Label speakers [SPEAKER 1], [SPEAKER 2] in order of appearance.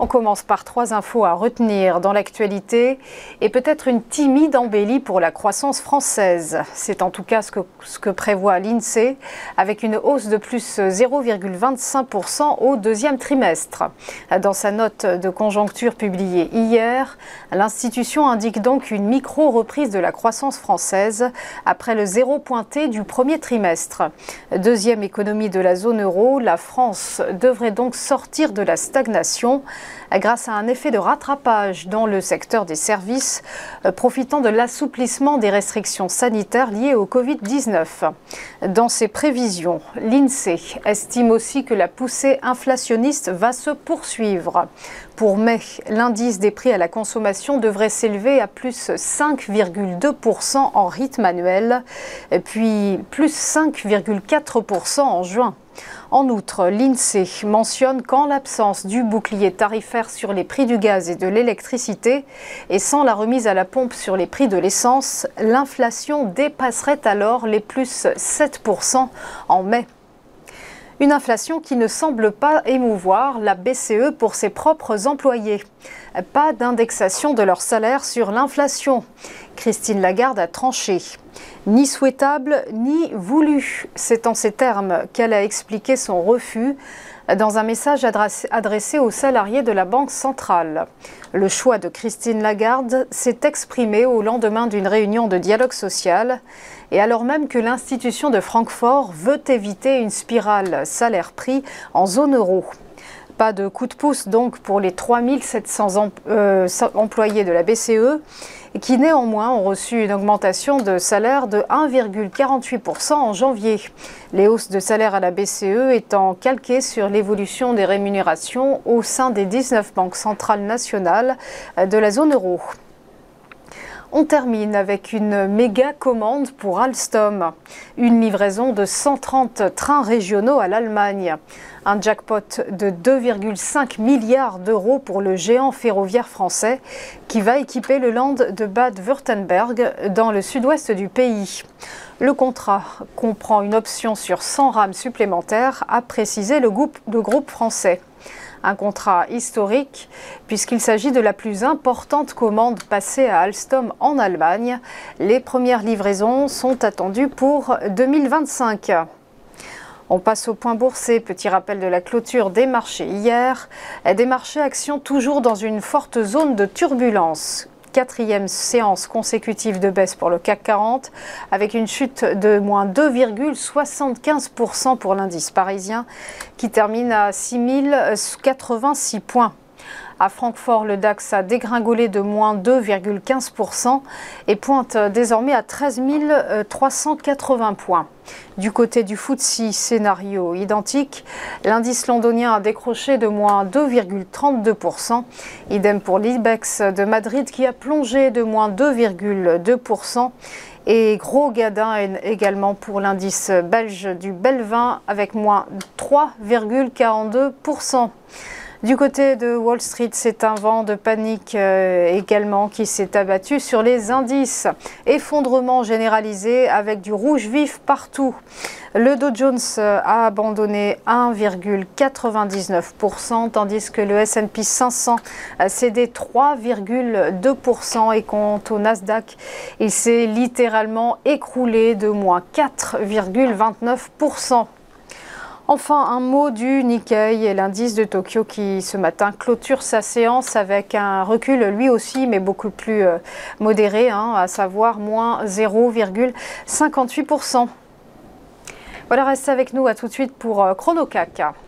[SPEAKER 1] commence par 3 infos à retenir dans l'actualité et peut-être une timide embellie pour la croissance française. C'est en tout cas ce que prévoit l'INSEE avec une hausse de plus 0,25% au deuxième trimestre. Dans sa note de conjoncture publiée hier, l'institution indique donc une micro-reprise de la croissance française après le zéro pointé du premier trimestre. Deuxième économie de la zone euro, la France devrait donc sortir de la stagnation grâce à un effet de rattrapage dans le secteur des services, profitant de l'assouplissement des restrictions sanitaires liées au Covid-19. Dans ses prévisions, l'INSEE estime aussi que la poussée inflationniste va se poursuivre. Pour mai, l'indice des prix à la consommation devrait s'élever à plus 5,2% en rythme annuel, puis plus 5,4% en juin. En outre, l'INSEE mentionne qu'en l'absence du bouclier tarifaire sur les prix du gaz et de l'électricité et sans la remise à la pompe sur les prix de l'essence, l'inflation dépasserait alors les plus 7% en mai. Une inflation qui ne semble pas émouvoir la BCE pour ses propres employés. Pas d'indexation de leur salaire sur l'inflation. Christine Lagarde a tranché. Ni souhaitable, ni voulu. C'est en ces termes qu'elle a expliqué son refus dans un message adressé aux salariés de la Banque centrale. Le choix de Christine Lagarde s'est exprimé au lendemain d'une réunion de dialogue social et alors même que l'institution de Francfort veut éviter une spirale salaire-prix en zone euro. Pas de coup de pouce donc pour les 3700 employés de la BCE qui néanmoins ont reçu une augmentation de salaire de 1,48% en janvier. Les hausses de salaire à la BCE étant calquées sur l'évolution des rémunérations au sein des 19 banques centrales nationales de la zone euro. On termine avec une méga commande pour Alstom, une livraison de 130 trains régionaux à l'Allemagne. Un jackpot de 2,5 milliards d'euros pour le géant ferroviaire français qui va équiper le land de Bade-Württemberg dans le sud-ouest du pays. Le contrat comprend une option sur 100 rames supplémentaires, a précisé le groupe français. Un contrat historique puisqu'il s'agit de la plus importante commande passée à Alstom en Allemagne. Les premières livraisons sont attendues pour 2025. On passe au point boursier. Petit rappel de la clôture des marchés hier. Des marchés actions toujours dans une forte zone de turbulence. 4e séance consécutive de baisse pour le CAC 40 avec une chute de moins 2,75% pour l'indice parisien qui termine à 6086 points. À Francfort, le DAX a dégringolé de moins 2,15% et pointe désormais à 13 380 points. Du côté du FTSE, scénario identique, l'indice londonien a décroché de moins 2,32%. Idem pour l'IBEX de Madrid qui a plongé de moins 2,2%. Et gros gadin également pour l'indice belge du Belvin avec moins 3,42%. Du côté de Wall Street, c'est un vent de panique également qui s'est abattu sur les indices. Effondrement généralisé avec du rouge vif partout. Le Dow Jones a abandonné 1,99%, tandis que le S&P 500 a cédé 3,2%. Et quant au Nasdaq, il s'est littéralement écroulé de moins 4,29%. Enfin, un mot du Nikkei et l'indice de Tokyo qui ce matin clôture sa séance avec un recul lui aussi mais beaucoup plus modéré, à savoir moins 0,58%. Voilà, restez avec nous, à tout de suite pour Chrono CAC.